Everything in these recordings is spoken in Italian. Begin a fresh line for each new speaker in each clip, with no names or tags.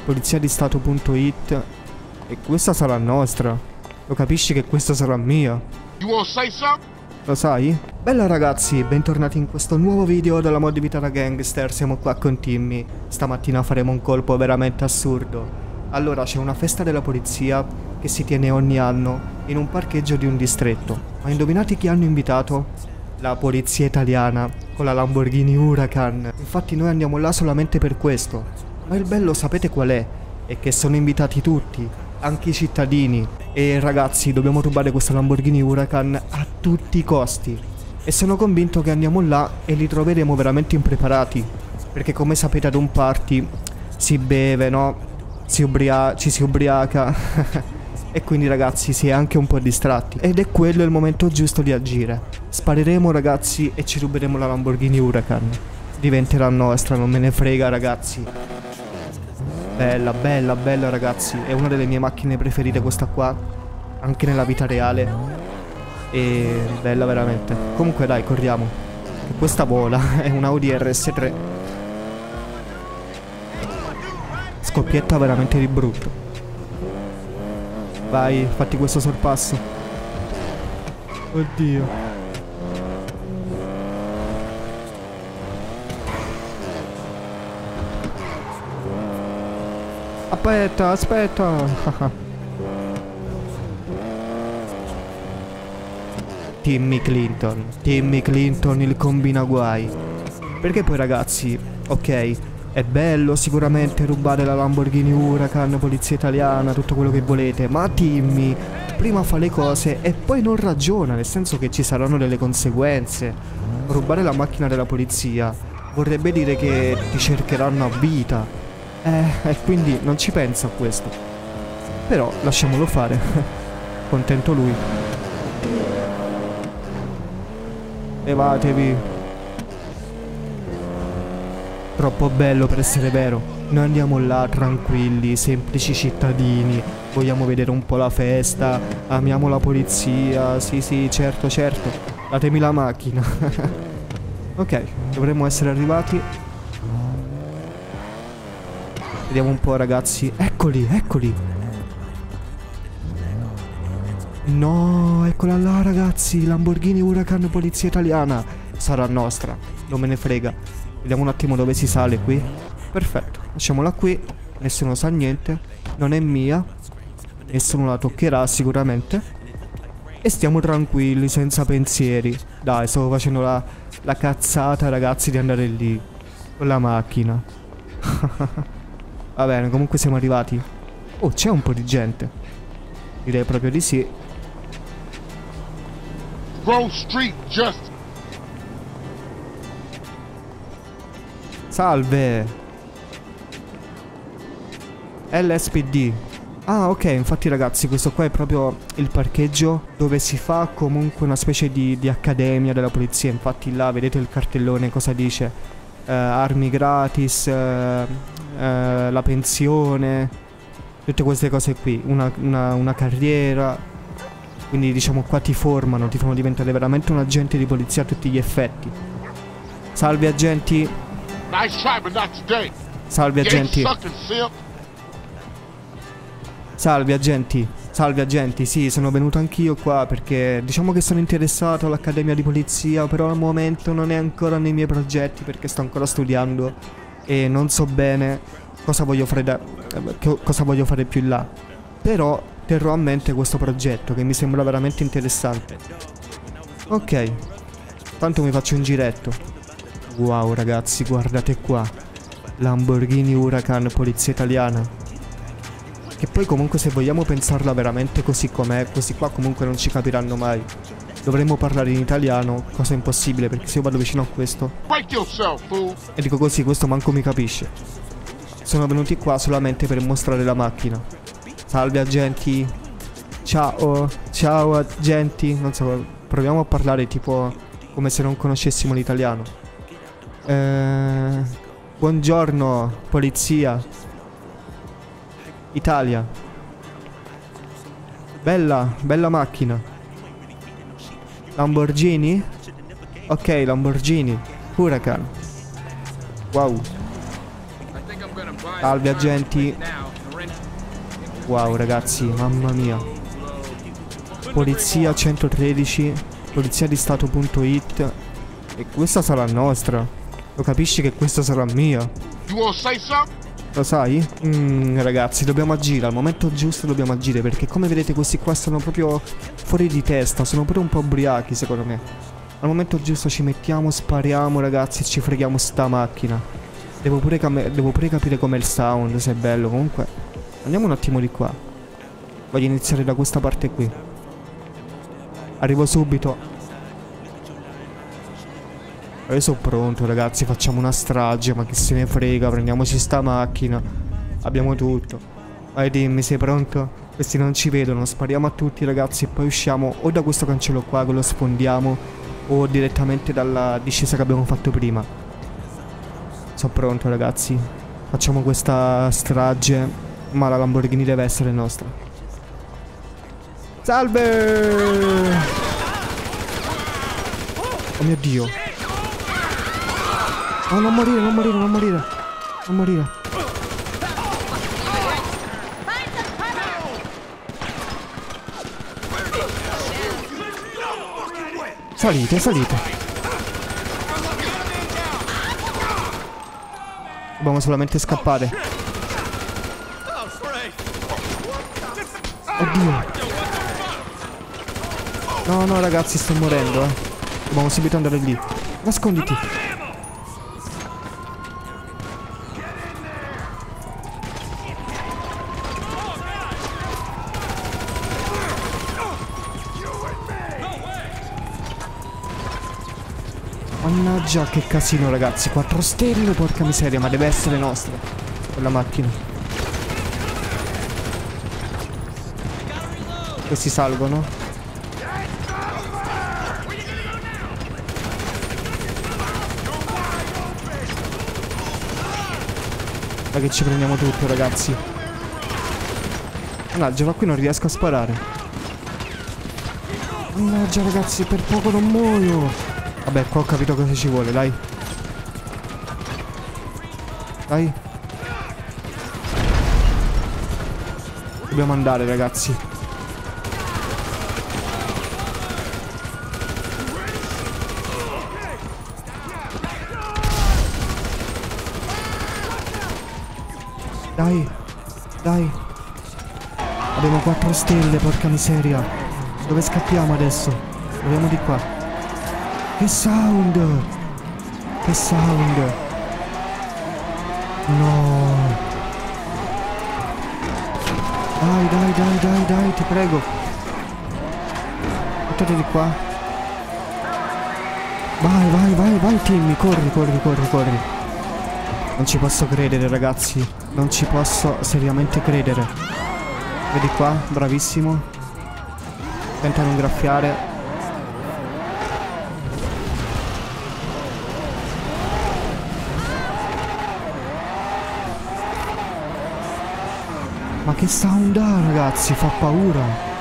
Poliziadistato.it. E questa sarà nostra. Lo capisci che questa sarà mia? Lo sai? Bella ragazzi, bentornati in questo nuovo video della mod di Vita da Gangster. Siamo qua con Timmy. Stamattina faremo un colpo veramente assurdo. Allora, c'è una festa della polizia che si tiene ogni anno in un parcheggio di un distretto. Ma indovinate chi hanno invitato? La polizia italiana con la Lamborghini Huracan. Infatti noi andiamo là solamente per questo. Ma il bello sapete qual è? È che sono invitati tutti, anche i cittadini. E ragazzi, dobbiamo rubare questa Lamborghini Huracan a tutti i costi. E sono convinto che andiamo là e li troveremo veramente impreparati. Perché come sapete ad un party si beve, no? Ci si ubriaca. E quindi ragazzi si è anche un po' distratti. Ed è quello il momento giusto di agire. Spareremo ragazzi e ci ruberemo la Lamborghini Huracan. Diventerà nostra, non me ne frega ragazzi. Bella, bella, bella ragazzi. È una delle mie macchine preferite questa qua. Anche nella vita reale. E bella veramente. Comunque dai, corriamo. Che questa vola. È un Audi RS3. Scoppietta veramente di brutto. Vai, fatti questo sorpasso. Oddio. Aspetta, aspetta. Timmy Clinton il combinaguai. Perché poi ragazzi, ok, è bello sicuramente rubare la Lamborghini Huracan, polizia italiana, tutto quello che volete, ma Timmy prima fa le cose e poi non ragiona, nel senso che ci saranno delle conseguenze. Rubare la macchina della polizia vorrebbe dire che ti cercheranno a vita. E quindi non ci pensa a questo. Però lasciamolo fare. Contento lui. Levatevi. Troppo bello per essere vero. Noi andiamo là tranquilli, semplici cittadini. Vogliamo vedere un po' la festa. Amiamo la polizia. Sì, sì, certo, certo. Datemi la macchina. Ok, dovremmo essere arrivati. Vediamo un po' ragazzi. Eccoli, eccoli. No, eccola là ragazzi. Lamborghini Huracan polizia italiana. Sarà nostra, non me ne frega. Vediamo un attimo dove si sale qui. Perfetto, lasciamola qui. Nessuno sa niente. Non è mia. Nessuno la toccherà sicuramente. E stiamo tranquilli, senza pensieri. Dai, stavo facendo la cazzata ragazzi di andare lì con la macchina. Va bene, comunque siamo arrivati. Oh, c'è un po' di gente. Direi proprio di sì.
Grove Street just.
Salve. LSPD. Ah ok, infatti ragazzi questo qua è proprio il parcheggio dove si fa comunque una specie di accademia della polizia. Infatti là vedete il cartellone cosa dice. Armi gratis, la pensione, tutte queste cose qui. Una carriera. Quindi diciamo qua ti fanno diventare veramente un agente di polizia a tutti gli effetti. Salve agenti.
Nice try, but not today.
Salve agenti.
Sucking, simp.
Salve agenti. Salve agenti. Sì, sono venuto anch'io qua perché diciamo che sono interessato all'accademia di polizia, però al momento non è ancora nei miei progetti perché sto ancora studiando e non so bene cosa voglio fare più in là. Però terrò a mente questo progetto che mi sembra veramente interessante. Ok. Tanto mi faccio un giretto. Wow ragazzi, guardate qua. Lamborghini Huracan polizia italiana. Che poi comunque se vogliamo pensarla veramente così com'è, questi qua comunque non ci capiranno mai. Dovremmo parlare in italiano, cosa impossibile perché se io vado vicino a questo e dico così, questo manco mi capisce. Sono venuti qua solamente per mostrare la macchina. Salve agenti. Ciao. Ciao agenti. Non so, proviamo a parlare tipo come se non conoscessimo l'italiano. Buongiorno polizia Italia. Bella, bella macchina. Lamborghini? Ok, Lamborghini Huracan. Wow. Salve agenti. Wow ragazzi, mamma mia. Polizia 113. Polizia di Stato.it. E questa sarà nostra. Lo capisci che questa sarà mia? Lo sai? Ragazzi, dobbiamo agire. Al momento giusto dobbiamo agire. Perché come vedete questi qua stanno proprio fuori di testa. Sono pure un po' ubriachi secondo me. Al momento giusto ci mettiamo, spariamo ragazzi e ci freghiamo sta macchina. Devo pure capire com'è il sound, se è bello. Comunque andiamo un attimo di qua. Voglio iniziare da questa parte qui. Arrivo subito. Io sono pronto ragazzi, facciamo una strage, ma che se ne frega, prendiamoci sta macchina. Abbiamo tutto. Vai dimmi, sei pronto? Questi non ci vedono, spariamo a tutti ragazzi e poi usciamo o da questo cancello qua che lo sfondiamo o direttamente dalla discesa che abbiamo fatto prima. Sono pronto ragazzi. Facciamo questa strage, ma la Lamborghini deve essere nostra. Salve! Oh mio Dio. Oh, non morire, non morire, non morire. Non morire. Salite, salite. Dobbiamo solamente scappare. Oddio. No, no ragazzi, sto morendo, Dobbiamo subito andare lì. Nasconditi. Mannaggia che casino ragazzi. 4 stelle, porca miseria. Ma deve essere nostra quella macchina. Questi salgono. Ma che ci prendiamo tutto ragazzi. Mannaggia, ma qui non riesco a sparare. Mannaggia ragazzi, per poco non muoio. Vabbè, qua ho capito cosa ci vuole, dai. Dai. Dobbiamo andare, ragazzi. Dai. Dai. Abbiamo 4 stelle, porca miseria. Dove scappiamo adesso? Proviamo di qua. Che sound! Che sound! No! Dai, dai, dai, dai, dai, ti prego! Portate di qua! Vai, vai, vai, vai, Timmy! Corri, corri, corri, corri! Non ci posso credere, ragazzi! Non ci posso seriamente credere! Vedi qua? Bravissimo! Tenta non graffiare! Ma che sound ha ragazzi, fa paura.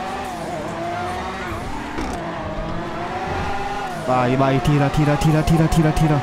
Vai, vai, tira, tira, tira, tira, tira, tira.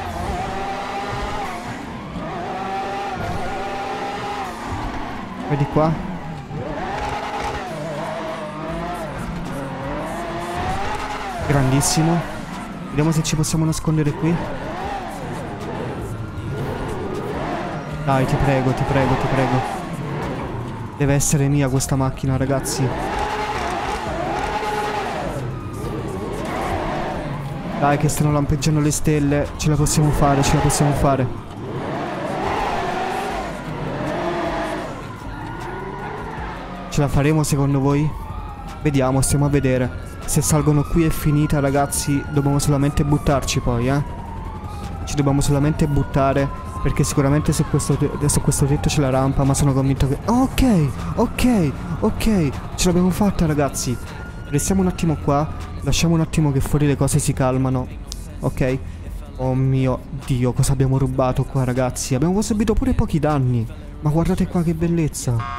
Vedi qua. Grandissimo. Vediamo se ci possiamo nascondere qui. Dai, ti prego, ti prego, ti prego. Deve essere mia questa macchina, ragazzi. Dai, che stanno lampeggiando le stelle. Ce la possiamo fare, ce la possiamo fare. Ce la faremo secondo voi? Vediamo, stiamo a vedere. Se salgono qui è finita, ragazzi. Dobbiamo solamente buttarci poi, Ci dobbiamo solamente buttare. Perché sicuramente su questo tetto c'è la rampa. Ma sono convinto che... Ok, ok, ok. Ce l'abbiamo fatta ragazzi. Restiamo un attimo qua. Lasciamo un attimo che fuori le cose si calmano. Ok. Oh mio Dio, cosa abbiamo rubato qua ragazzi. Abbiamo subito pure pochi danni. Ma guardate qua che bellezza.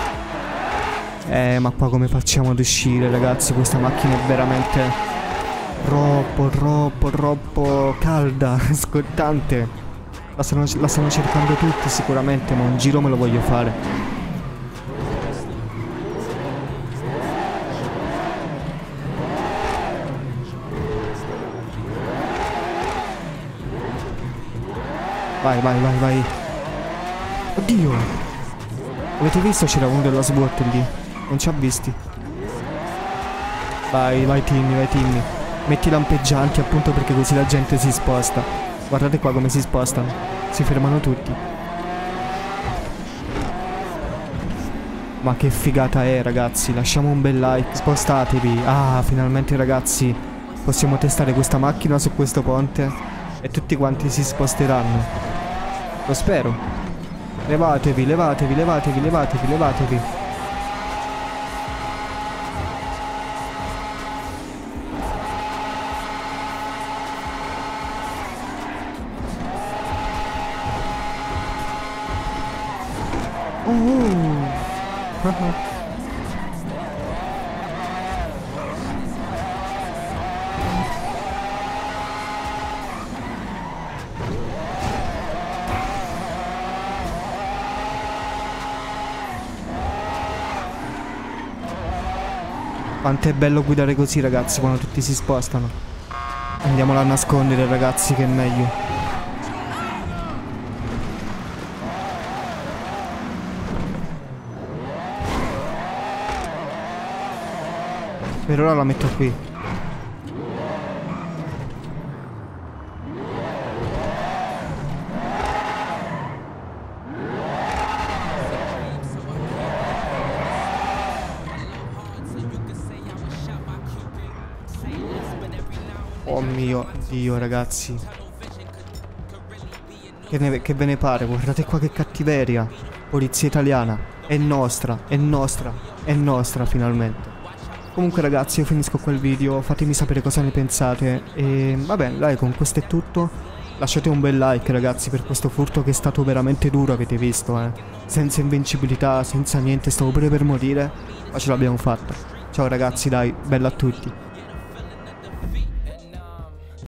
Ma qua come facciamo ad uscire ragazzi? Questa macchina è veramente troppo calda, scottante. La stanno cercando tutti sicuramente, ma un giro me lo voglio fare. Vai, vai, vai, vai. Oddio! Avete visto c'era uno della SWAT lì? Non ci ha visti. Vai, vai Timmy, vai Timmy. Metti i lampeggianti appunto perché così la gente si sposta. Guardate qua come si spostano. Si fermano tutti. Ma che figata è ragazzi. Lasciamo un bel like. Spostatevi. Ah, finalmente ragazzi possiamo testare questa macchina su questo ponte. E tutti quanti si sposteranno. Lo spero. Levatevi, levatevi, levatevi, levatevi, levatevi. Quanto è bello guidare così ragazzi quando tutti si spostano. Andiamola a nascondere ragazzi che è meglio. Per ora la metto qui. Oh mio Dio ragazzi. Che ve ne pare? Guardate qua che cattiveria. Polizia italiana. È nostra, è nostra, è nostra finalmente. Comunque ragazzi io finisco qua il video. Fatemi sapere cosa ne pensate. E vabbè dai, con questo è tutto. Lasciate un bel like ragazzi per questo furto che è stato veramente duro, avete visto senza invincibilità, senza niente, stavo pure per morire. Ma ce l'abbiamo fatta. Ciao ragazzi, dai, bella a tutti.